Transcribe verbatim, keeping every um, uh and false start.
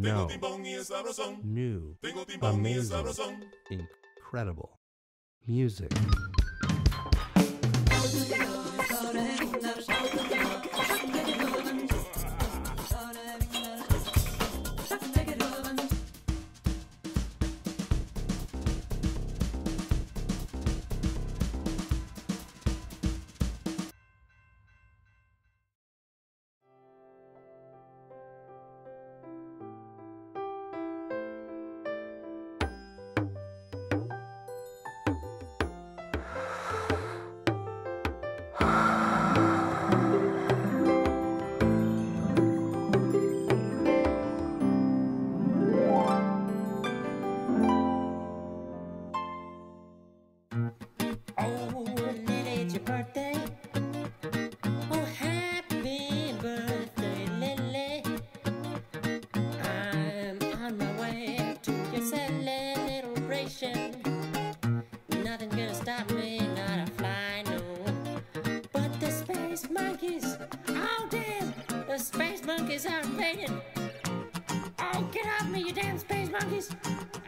No. New. Amazing. Incredible. Music. Oh, Lily, it's your birthday. Oh, happy birthday, Lily. I'm on my way to your celebration. Nothing's gonna stop me, not a fly, no. But the space monkeys, oh damn, the space monkeys are invading. Oh, get off me, you damn space monkeys.